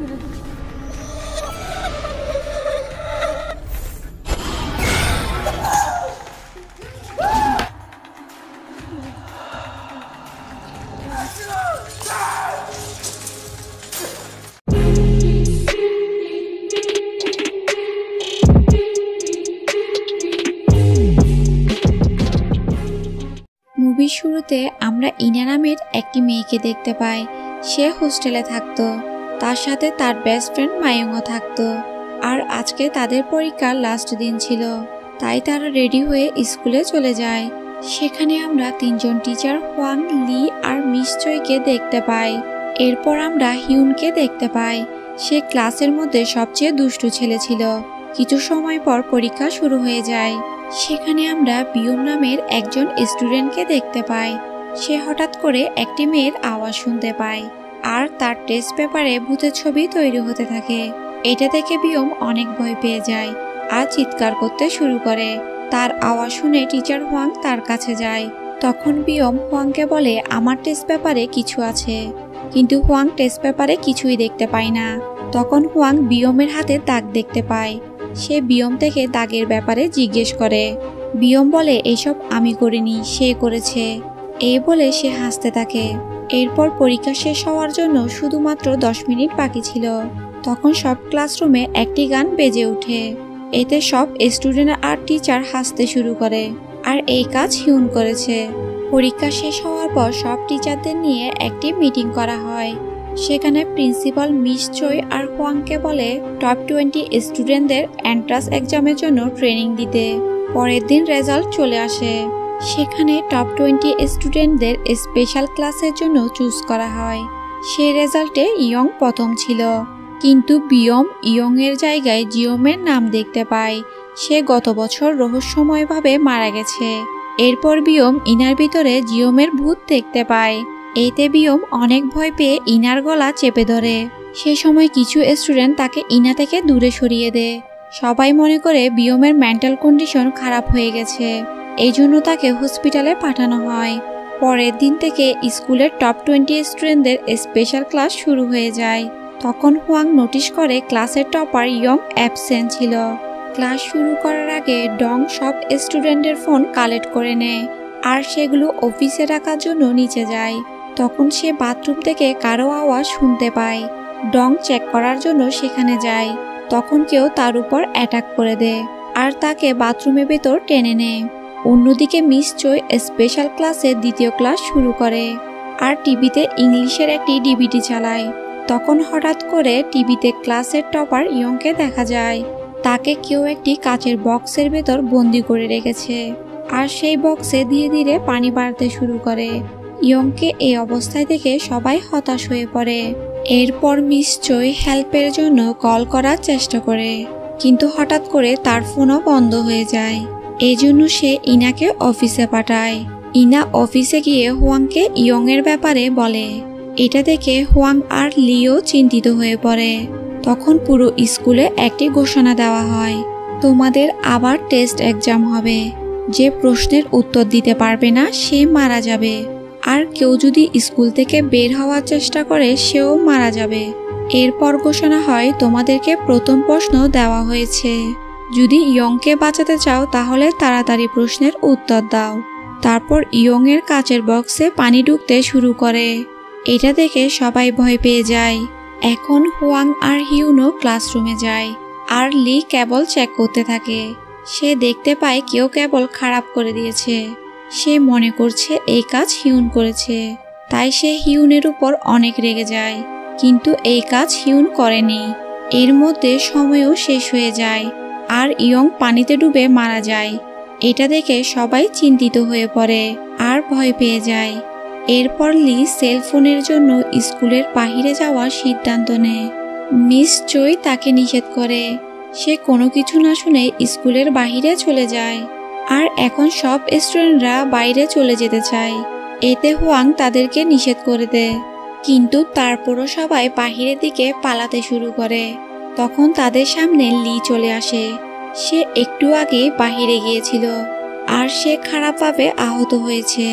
মুভির শুরুতে আমরা ইনা নামের একটি মেয়েকে দেখতে পাই। সে হোস্টেলে থাকতো, তার সাথে তার বেস্ট ফ্রেন্ড মায়ুংও থাকতো। আর আজকে তাদের পরীক্ষার লাস্ট দিন ছিল, তাই তারা রেডি হয়ে স্কুলে চলে যায়। সেখানে আমরা তিনজন টিচার হোয়াং, লি আর মিস চইকে দেখতে পাই। এরপর আমরা হিউনকে দেখতে পাই। সে ক্লাসের মধ্যে সবচেয়ে দুষ্টু ছেলে ছিল। কিছু সময় পর পরীক্ষা শুরু হয়ে যায়। সেখানে আমরা বিয়ম নামের একজন স্টুডেন্টকে দেখতে পাই। সে হঠাৎ করে একটি মেয়ের আওয়াজ শুনতে পায় আর তার টেস্ট পেপারে ভূতের ছবি তৈরি হতে থাকে। এটা দেখে বিয়ম অনেক ভয় পেয়ে যায় আর চিৎকার করতে শুরু করে। তার আওয়াজ শুনে টিচার হোয়াং তার কাছে যায়। তখন বিয়ম হোয়াংকে বলে, আমার টেস্ট পেপারে কিছু আছে। কিন্তু হোয়াং টেস্ট পেপারে কিছুই দেখতে পায় না। তখন হোয়াং বিয়মের হাতে দাগ দেখতে পায়। সে বিয়ম থেকে দাগের ব্যাপারে জিজ্ঞেস করে। বিয়ম বলে, এসব আমি করিনি, সে করেছে। এই বলে সে হাসতে থাকে। এরপর পরীক্ষা শেষ হওয়ার জন্য শুধুমাত্র 10 মিনিট বাকি ছিল। তখন সব ক্লাসরুমে একটি গান বেজে ওঠে। এতে সব স্টুডেন্ট আর টিচার হাসতে শুরু করে। আর এই কাজ হিউন করেছে। পরীক্ষা শেষ হওয়ার পর সব টিচারদের নিয়ে একটি মিটিং করা হয়। সেখানে প্রিন্সিপাল মিস চই আর হোয়াংকে বলে টপ 20 স্টুডেন্টদের এন্ট্রান্স এক্সামের জন্য ট্রেনিং দিতে। পরের দিন রেজাল্ট চলে আসে। সেখানে টপ 20 স্টুডেন্টদের স্পেশাল ক্লাসের জন্য চুজ করা হয়। সেই রেজাল্টে ইয়ং প্রথম ছিল। কিন্তু বিয়ম ইয়ং এর জায়গায় জিওমের নাম দেখতে পায়। সে গত বছর রহস্যময়ভাবে মারা গেছে। এরপর বিয়ম ইনার ভিতরে জিওমের ভূত দেখতে পায়। এতে বিয়ম অনেক ভয় পেয়ে ইনার গলা চেপে ধরে। সে সময় কিছু স্টুডেন্ট তাকে ইনা থেকে দূরে সরিয়ে দেয়। সবাই মনে করে বিয়মের মেন্টাল কন্ডিশন খারাপ হয়ে গেছে। এই জন্য তাকে হসপিটালে পাঠানো হয়। পরের দিন থেকে স্কুলের টপ 20 স্টুডেন্টদের স্পেশাল ক্লাস শুরু হয়ে যায়। তখন হোয়াং নোটিশ করে ক্লাসের টপার ইয়ং অ্যাবসেন্ট ছিল। ক্লাস শুরু করার আগে ডং সব স্টুডেন্টের ফোন কালেক্ট করে নেয় আর সেগুলো অফিসে রাখার জন্য নিচে যায়। তখন সে বাথরুম থেকে কারো আওয়াজ শুনতে পায়। ডং চেক করার জন্য সেখানে যায়। তখন কেউ তার উপর অ্যাটাক করে দেয় আর তাকে বাথরুমের ভেতর টেনে নেয়। অন্যদিকে মিস চই স্পেশাল ক্লাসের দ্বিতীয় ক্লাস শুরু করে আর টিভিতে ইংলিশের একটি ডিভিডি চালায়। তখন হঠাৎ করে টিভিতে ক্লাসের টপার ইয়ংকে দেখা যায়। তাকে কেউ একটি কাচের বক্সের ভেতর বন্দি করে রেখেছে আর সেই বক্সে ধীরে ধীরে পানি বাড়তে শুরু করে। ইয়ংকে এই অবস্থায় দেখে সবাই হতাশ হয়ে পড়ে। এরপর মিস চই হেল্পের জন্য কল করার চেষ্টা করে, কিন্তু হঠাৎ করে তার ফোনও বন্ধ হয়ে যায়। এই জন্য সে ইনাকে অফিসে পাঠায়। ইনা অফিসে গিয়ে হোয়াংকে ইয়ং এর ব্যাপারে বলে। এটা দেখে হোয়াং আর লিও চিন্তিত হয়ে পড়ে। তখন পুরো স্কুলে একটি ঘোষণা দেওয়া হয়, তোমাদের আবার টেস্ট এক্সাম হবে। যে প্রশ্নের উত্তর দিতে পারবে না সে মারা যাবে। আর কেউ যদি স্কুল থেকে বের হওয়ার চেষ্টা করে সেও মারা যাবে। এরপর ঘোষণা হয়, তোমাদেরকে প্রথম প্রশ্ন দেওয়া হয়েছে। যদি ইয়ংকে বাঁচাতে চাও তাহলে তাড়াতাড়ি প্রশ্নের উত্তর দাও। তারপর ইয়ং এর কাচের বক্সে পানি ঢুকতে শুরু করে। এটা দেখে সবাই ভয় পেয়ে যায়। এখন হোয়াং আর হিউনও ক্লাসরুমে যায় আর লি কেবল চেক করতে থাকে। সে দেখতে পায় কেউ কেবল খারাপ করে দিয়েছে। সে মনে করছে এই কাজ হিউন করেছে, তাই সে হিউনের উপর অনেক রেগে যায়। কিন্তু এই কাজ হিউন করেনি। এর মধ্যে সময়ও শেষ হয়ে যায় আর ইয়ং পানিতে ডুবে মারা যায়। এটা দেখে সবাই চিন্তিত হয়ে পড়ে আর ভয় পেয়ে যায়। এরপর লি সেলফোনের জন্য স্কুলের বাহিরে যাওয়ার সিদ্ধান্ত নেয়। মিস চই তাকে নিষেধ করে। সে কোনো কিছু না শুনে স্কুলের বাহিরে চলে যায় আর এখন সব স্টুডেন্টরা বাইরে চলে যেতে চায়। এতে হোয়াং তাদেরকে নিষেধ করে দেয়, কিন্তু তারপরও সবাই বাহিরের দিকে পালাতে শুরু করে। তখন তাদের সামনে লি চলে আসে। সে একটু আগে বাহিরে গিয়েছিল আর সে খারাপভাবে আহত হয়েছে।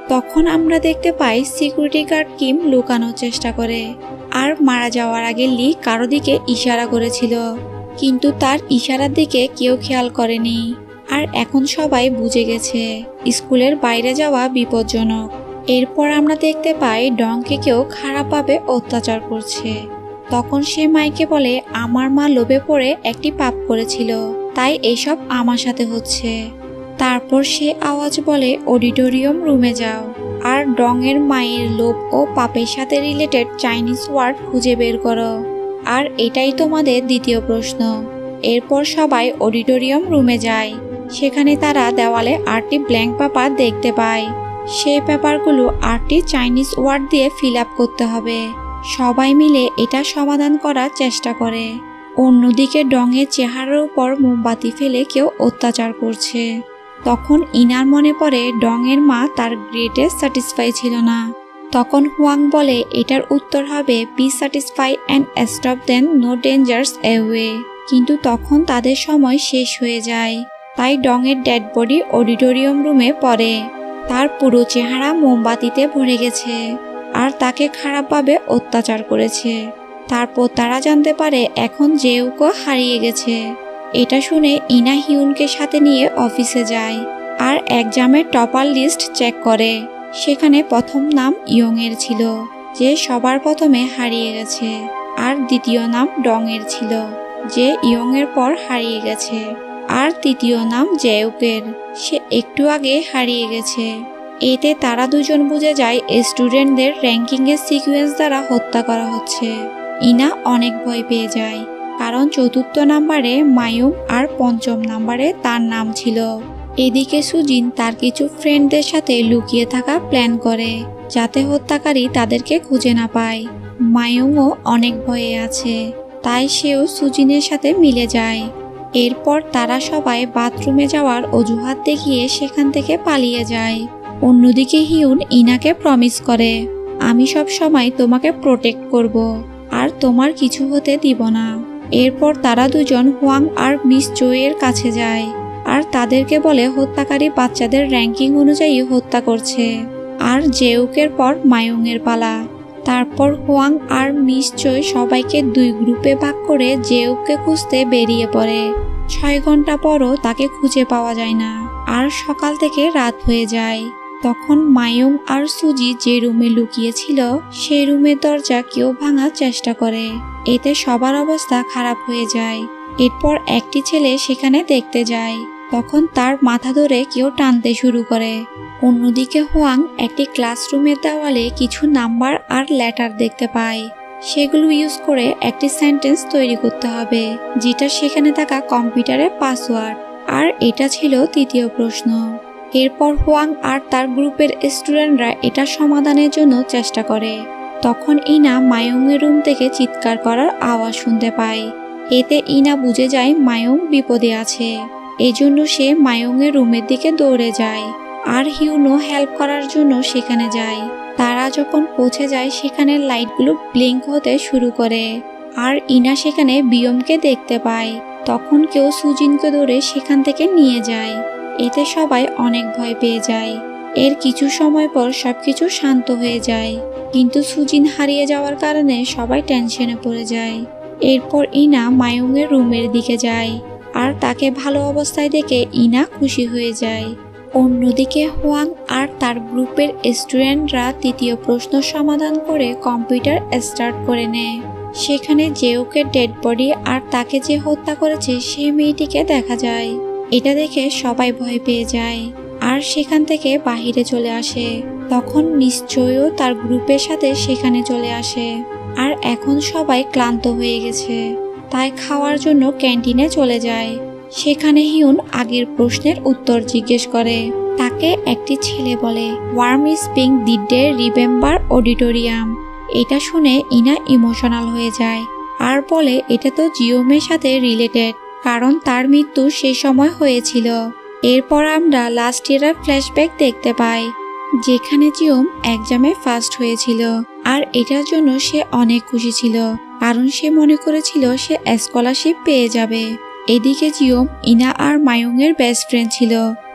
তখন আমরা দেখতে পাই সিকিউরিটি গার্ড কিম লুকানোর চেষ্টা করে, আর মারা যাওয়ার আগে লি কারো দিকে ইশারা করেছিল, কিন্তু তার ইশারার দিকে কেউ খেয়াল করেনি। আর এখন সবাই বুঝে গেছে স্কুলের বাইরে যাওয়া বিপজ্জনক। এরপর আমরা দেখতে পাই ডংকে কেউ খারাপভাবে অত্যাচার করছে। তখন সে মাইকে বলে, আমার মা লোভে পড়ে একটি পাপ করেছিল, তাই এসব আমার সাথে হচ্ছে। তারপর সে আওয়াজ বলে, অডিটোরিয়াম রুমে যাও আর ডং এর মায়ের লোভ ও পাপের সাথে রিলেটেড চাইনিজ ওয়ার্ড খুঁজে বের করো। আর এটাই তোমাদের দ্বিতীয় প্রশ্ন। এরপর সবাই অডিটোরিয়াম রুমে যায়। সেখানে তারা দেওয়ালে 8টি ব্ল্যাঙ্ক পেপার দেখতে পায়। সেই পেপারগুলো 8টি চাইনিজ ওয়ার্ড দিয়ে ফিল আপ করতে হবে। সবাই মিলে এটা সমাধান করার চেষ্টা করে। অন্যদিকে ডংয়ের চেহারার উপর মোমবাতি ফেলে কেউ অত্যাচার করছে। তখন ইনার মনে পড়ে ডংয়ের মা তার গ্রেডে স্যাটিসফাই ছিল না। তখন হুয়াং বলে, এটার উত্তর হবে be satisfy and stop then no dangers away. কিন্তু তখন তাদের সময় শেষ হয়ে যায়। তাই ডংয়ের ডেড বডি অডিটোরিয়াম রুমে পড়ে। তার পুরো চেহারা মোমবাতিতে ভরে গেছে আর তাকে খারাপভাবে অত্যাচার করেছে। তারপর তারা জানতে পারে এখন জেউকো হারিয়ে গেছে। এটা শুনে ইনা হিউনকে সাথে নিয়ে অফিসে যায় আর এক্সামের টপার লিস্ট চেক করে। সেখানে প্রথম নাম ইয়ং এর ছিল, যে সবার প্রথমে হারিয়ে গেছে, আর দ্বিতীয় নাম ডং এর ছিল, যে ইয়ং এর পর হারিয়ে গেছে, আর তৃতীয় নাম জেউকের, সে একটু আগে হারিয়ে গেছে। এতে তারা দুজন বুঝে যায় স্টুডেন্টদের র্যাঙ্কিং এর সিকোয়েন্স দ্বারা হত্যা করা হচ্ছে। ইনা অনেক ভয় পেয়ে যায়, কারণ চতুর্থ নাম্বারে মায়ুম আর পঞ্চম নাম্বারে তার নাম ছিল। এদিকে সুজিন তার কিছু ফ্রেন্ডদের সাথে লুকিয়ে থাকা প্ল্যান করে, যাতে হত্যাকারী তাদেরকে খুঁজে না পায়। মায়ুমও অনেক ভয়ে আছে, তাই সেও সুজিনের সাথে মিলে যায়। এরপর তারা সবাই বাথরুমে যাওয়ার অজুহাত দেখিয়ে সেখান থেকে পালিয়ে যায়। অন্যদিকে হিউন ইনাকে প্রমিস করে, আমি সব সময় তোমাকে প্রোটেক্ট করব আর তোমার কিছু হতে দিব না। এরপর তারা দুজন হুয়াং আর মিস চোয়ের কাছে যায় আর তাদেরকে বলে হত্যাকারী বাচ্চাদের র্যাঙ্কিং অনুযায়ী হত্যা করছে, আর জেউকের পর মায়ুং এর পালা। তারপর হুয়াং আর মিস চোয় সবাইকে 2 গ্রুপে ভাগ করে জেউককে খুঁজতে বেরিয়ে পড়ে। 6 ঘন্টা পরও তাকে খুঁজে পাওয়া যায় না, আর সকাল থেকে রাত হয়ে যায়। তখন মায়ুং আর সুজি যে রুমে লুকিয়েছিল সেই রুমের দরজা কেউ ভাঙার চেষ্টা করে। এতে সবার অবস্থা খারাপ হয়ে যায়। এরপর একটি ছেলে সেখানে দেখতে যায়, তখন তার মাথা ধরে কেউ টানতে শুরু করে। অন্যদিকে হুয়াং একটি ক্লাসরুমের দেওয়ালে কিছু নাম্বার আর লেটার দেখতে পায়। সেগুলো ইউজ করে একটি সেন্টেন্স তৈরি করতে হবে, যেটা সেখানে থাকা কম্পিউটারের পাসওয়ার্ড। আর এটা ছিল তৃতীয় প্রশ্ন। এরপর হুয়াং আর তার গ্রুপের স্টুডেন্টরা এটা সমাধানের জন্য চেষ্টা করে। তখন ইনা মায়ুংয়ের রুম থেকে চিৎকার করার আওয়াজ শুনতে পায়। এতে ইনা বুঝে যায় মায়ুং বিপদে আছে। এজন্য সে মায়ুংয়ের রুমের দিকে দৌড়ে যায়, আর হিউনও হেল্প করার জন্য সেখানে যায়। তারা যখন পৌঁছে যায় সেখানে লাইটগুলো ব্লিঙ্ক হতে শুরু করে, আর ইনা সেখানে বিয়মকে দেখতে পায়। তখন কেউ সুজিনকে ধরে সেখান থেকে নিয়ে যায়। এতে সবাই অনেক ভয় পেয়ে যায়। এর কিছু সময় পর সবকিছু শান্ত হয়ে যায়, কিন্তু সুজিন হারিয়ে যাওয়ার কারণে সবাই টেনশনে পড়ে যায়। এরপর ইনা মায়ুংয়ের রুমের দিকে যায়, আর তাকে ভালো অবস্থায় দেখে ইনা খুশি হয়ে যায়। অন্যদিকে হুয়াং আর তার গ্রুপের স্টুডেন্টরা তৃতীয় প্রশ্ন সমাধান করে কম্পিউটার স্টার্ট করে নেয়। সেখানে জেউকের ডেড বডি আর তাকে যে হত্যা করেছে সেই মেয়েটিকে দেখা যায়। এটা দেখে সবাই ভয় পেয়ে যায় আর সেখান থেকে বাহিরে চলে আসে। তখন নিশ্চয়ও তার গ্রুপের সাথে সেখানে চলে আসে। আর এখন সবাই ক্লান্ত হয়ে গেছে, তাই খাওয়ার জন্য ক্যান্টিনে চলে যায়। সেখানে হিউন আগের প্রশ্নের উত্তর জিজ্ঞেস করে। তাকে একটি ছেলে বলে, warm is being the day remember auditorium. এটা শুনে ইনা ইমোশনাল হয়ে যায় আর বলে এটা তো জিওমের সাথে রিলেটেড, কারণ তার মৃত্যু সেই সময় হয়েছিল। এরপর আমরা লাস্ট ইয়ারের ফ্ল্যাশব্যাক দেখতে পাই, যেখানে জিওম এক্সামে ফার্স্ট হয়েছিল। আর এটার জন্য সে অনেক খুশি ছিল, কারণ সে মনে করেছিল সে স্কলারশিপ পেয়ে যাবে। এদিকে জিওম ইনা আর মায়ুংয়ের বেস্ট ফ্রেন্ড ছিল,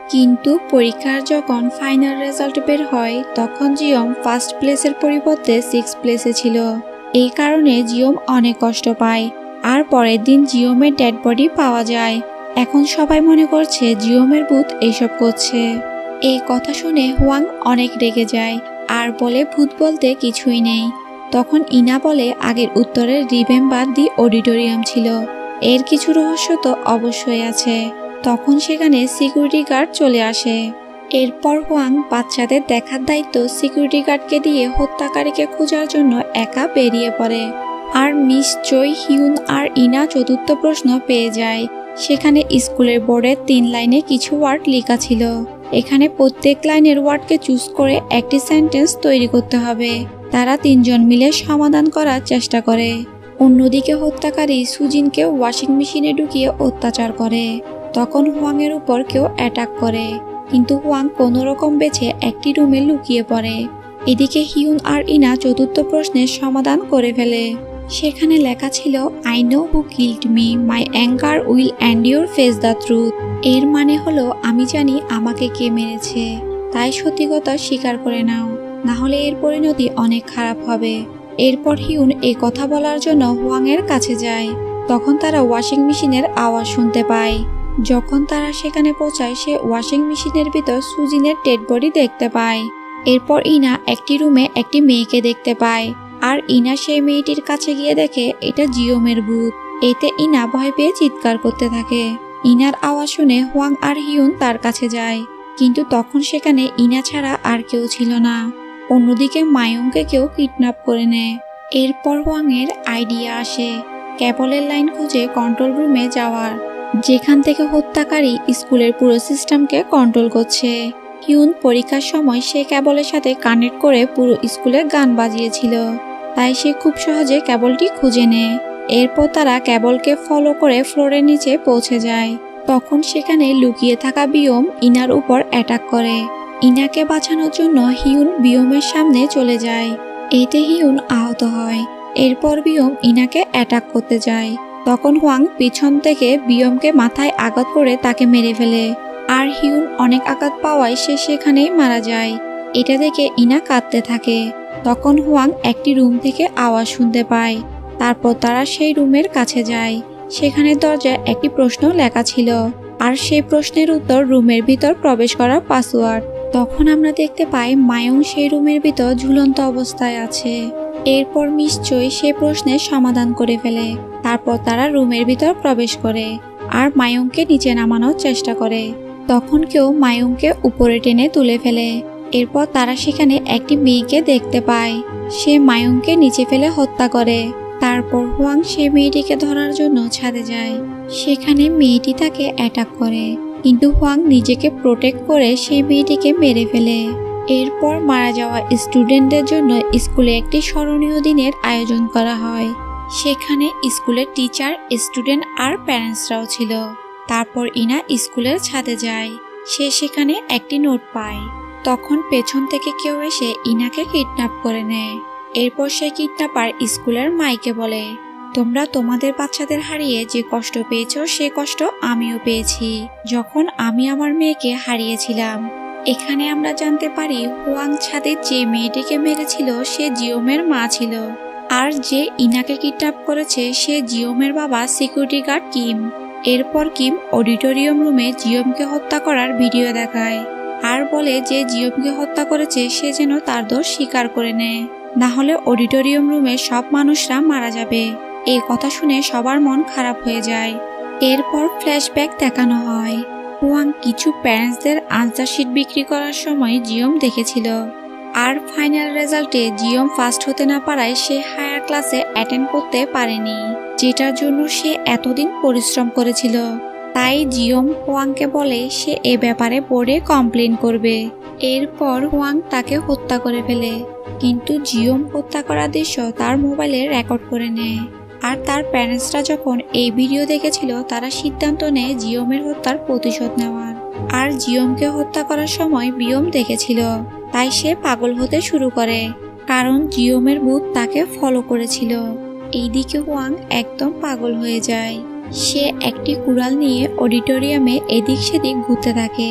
কিন্তু পরীক্ষার যখন ফাইনাল রেজাল্ট বের হয় তখন জিয়ম ফার্স্ট প্লেসের পরিবর্তে 6th প্লেসে ছিল। এই কারণে জিয়ম অনেক কষ্ট পায়। আর পরের দিন জিয়মের ডেড বডি পাওয়া যায়। এখন সবাই মনে করছে জিয়মের ভূত এইসব করছে। এই কথা শুনে হোয়াং অনেক রেগে যায় আর বলে ভূত বলতে কিছুই নেই। তখন ইনা বলে আগের উত্তরের রিমেম্বার দি অডিটোরিয়াম ছিল, এর কিছু রহস্য তো অবশ্যই আছে। তখন সেখানে সিকিউরিটি গার্ড চলে আসে। এরপর হোয়াং বাচ্চাদের দেখার দায়িত্ব সিকিউরিটি গার্ডকে দিয়ে হত্যাকারীকে খোঁজার জন্য একা বেরিয়ে পড়ে। আর মিস চই, হিউন আর ইনা চতুর্থ প্রশ্ন পেয়ে যায়। সেখানে স্কুলের বোর্ডের 3 লাইনে কিছু ওয়ার্ড লেখা ছিল। এখানে প্রত্যেক লাইনের ওয়ার্ডকে চুজ করে একটি সেন্টেন্স তৈরি করতে হবে। তারা 3 জন মিলে সমাধান করার চেষ্টা করে। অন্যদিকে হত্যাকারী সুজিনকে ওয়াশিং মেশিনে ঢুকিয়ে অত্যাচার করে। তখন হোয়াংয়ের উপর কেউ অ্যাটাক করে, কিন্তু হোয়াং কোনো রকম বেঁচে একটি রুমে লুকিয়ে পড়ে। এদিকে হিউন আর ইনা চতুর্থ প্রশ্নের সমাধান করে ফেলে। সেখানে লেখা ছিল, I know who killed me, my anger will endure face the truth. এর মানে হলো আমি জানি আমাকে কে মেরেছে, তাই সত্যি কথা স্বীকার করে নাও, না হলে এর পরিণতি অনেক খারাপ হবে। এরপর হিউন এই কথা বলার জন্য হোয়াংয়ের কাছে যায়। তখন তারা ওয়াশিং মেশিনের আওয়াজ শুনতে পায়। যখন তারা সেখানে পৌঁছায়, সে ওয়াশিং মেশিনের ভিতর সুজিনের ডেড বডি দেখতে পায়। এরপর ইনা একটি রুমে একটি মেয়েকে দেখতে পায়। আর ইনা সেই মেয়েটির কাছে গিয়ে দেখে এটা জিয়মের ভূত। এতে ইনা ভয় পেয়ে চিৎকার করতে থাকে। ইনার আওয়াজ শুনে হোয়াং আর হিউন তার কাছে যায়, কিন্তু তখন সেখানে ইনা ছাড়া আর কেউ ছিল না। অন্যদিকে মায়ংকে কেউ কিডন্যাপ করে নেয়। এরপর হোয়াংয়ের আইডিয়া আসে কেবলের লাইন খুঁজে কন্ট্রোল রুমে যাওয়ার, যেখান থেকে হত্যাকারী স্কুলের পুরো সিস্টেমকে কন্ট্রোল করছে। হিউন পরীক্ষার সময় সে কেবলের সাথে কানেক্ট করে পুরো স্কুলে গান বাজিয়েছিল, তাই সে খুব সহজে কেবলটি খুঁজে নেয়। এরপর তারা কেবলকে ফলো করে ফ্লোরের নিচে পৌঁছে যায়। তখন সেখানে লুকিয়ে থাকা বিয়ম ইনার উপর অ্যাটাক করে। ইনাকে বাঁচানোর জন্য হিউন বিয়মের সামনে চলে যায়। এতে হিউন আহত হয়। এরপর বিয়ম ইনাকে অ্যাটাক করতে যায়। তখন হোয়াং পিছন থেকে বিয়মকে মাথায় আঘাত করে তাকে মেরে ফেলে। আর হিউন অনেক আঘাত পাওয়ায় সে সেখানেই মারা যায়। এটা দেখে ইনা কাঁদতে থাকে। তখন হোয়াং একটি রুম থেকে আওয়াজ শুনতে পায়। তারপর তারা সেই রুমের কাছে যায়। সেখানে দরজায় একটি প্রশ্ন লেখা ছিল, আর সেই প্রশ্নের উত্তর রুমের ভিতর প্রবেশ করার পাসওয়ার্ড। তখন আমরা দেখতে পাই মায়ং সেই রুমের ভিতর ঝুলন্ত অবস্থায় আছে। এরপর মিস চই সেই প্রশ্নের সমাধান করে ফেলে। তারপর তারা রুমের ভিতর প্রবেশ করে আর মায়ংকে নিচে নামানোর চেষ্টা করে। তখন কেউ মায়ংকে উপরে টেনে তুলে ফেলে। এরপর তারা সেখানে একটি মেয়েকে দেখতে পায়। সে মায়ংকে নিচে ফেলে হত্যা করে। তারপর হোয়াং সেই মেয়েটিকে ধরার জন্য ছাদে যায়। সেখানে মেয়েটি তাকে অ্যাটাক করে, কিন্তু হোয়াং নিজেকে প্রোটেক্ট করে সেই মেয়েটিকে মেরে ফেলে। এরপর মারা যাওয়া স্টুডেন্টদের জন্য স্কুলে একটি স্মরণীয় দিনের আয়োজন করা হয়। সেখানে স্কুলের টিচার, স্টুডেন্ট আর প্যারেন্টসরাও ছিল। তারপর ইনা স্কুলের ছাদে যায়। সে সেখানে একটি নোট পায়। তখন পেছন থেকে কেউ এসে ইনাকে কিডন্যাপ করে নেয়। এরপর সে কিডন্যাপার স্কুলের মাইকে বলে, তোমরা তোমাদের বাচ্চাদের হারিয়ে যে কষ্ট পেয়েছো সে কষ্ট আমিও পেয়েছি যখন আমি আমার মেয়েকে হারিয়েছিলাম। এখানে আমরা জানতে পারি হোয়াং ছাদের যে মেয়েটিকে মেরেছিল সে জিওমের মা ছিল, আর যে ইনাকে কিডন্যাপ করেছে সে জিওমের বাবা সিকিউরিটি গার্ড কিম। এরপর কিম অডিটোরিয়াম রুমে জিওমকে হত্যা করার ভিডিও দেখায় আর বলে যে জিওমকে হত্যা করেছে সে যেন তার দোষ স্বীকার করে নেয়, না হলে অডিটোরিয়াম রুমে সব মানুষরা মারা যাবে। এই কথা শুনে সবার মন খারাপ হয়ে যায়। এরপর ফ্ল্যাশব্যাক দেখানো হয়। হোয়াং কিছু প্যারেন্টসদের আনসার শিট বিক্রি করার সময় জিওম দেখেছিল। আর ফাইনাল রেজাল্টে জিওম ফার্স্ট হতে না পারায় সে হায়ার ক্লাসে অ্যাটেন্ড করতে পারেনি, যেটার জন্য সে এতদিন পরিশ্রম করেছিল। তাই জিওম হোয়াংকে বলে সে এ ব্যাপারে বোর্ডে কমপ্লেন করবে। এরপর হোয়াং তাকে হত্যা করে ফেলে, কিন্তু জিওম হত্যা করার দৃশ্য তার মোবাইলে রেকর্ড করে নেয়। আর তার প্যারেন্টসরা যখন এই ভিডিও দেখেছিল তারা সিদ্ধান্ত নেয় জিওমের হত্যার প্রতিশোধ নেওয়ার। আর জিওমকে হত্যা করার সময় বিয়ম দেখেছিল, তাই সে পাগল হতে শুরু করে, কারণ জিওমের ভূত তাকে ফলো করেছিল। এইদিকে হোয়াং একদম পাগল হয়ে যায়। সে একটি কুড়াল নিয়ে অডিটোরিয়ামে এদিক সেদিক ঘুরতে থাকে।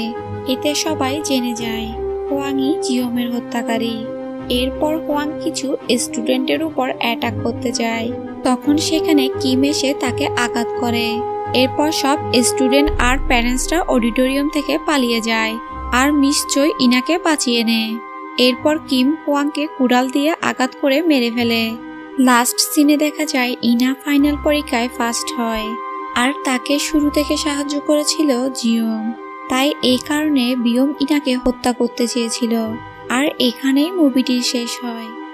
এতে সবাই জেনে যায় হোয়াংই জিওমের হত্যাকারী। এরপর হোয়াং কিছু স্টুডেন্টের উপর অ্যাটাক করতে যায়, তখন সেখানে কিম এসে তাকে আঘাত করে। এরপর সব স্টুডেন্ট আর প্যারেন্টসরা অডিটোরিয়াম থেকে পালিয়ে যায়, আর মিস চই ইনাকে বাঁচিয়ে নেয়। এরপর কিম হোয়াংকে কুড়াল দিয়ে আঘাত করে মেরে ফেলে। লাস্ট সিনে দেখা যায় ইনা ফাইনাল পরীক্ষায় ফার্স্ট হয়, আর তাকে শুরু থেকে সাহায্য করেছিল জিওম। তাই এই কারণে বিয়ম ইনাকে হত্যা করতে চেয়েছিল। আর এখানেই মুভিটি শেষ হয়।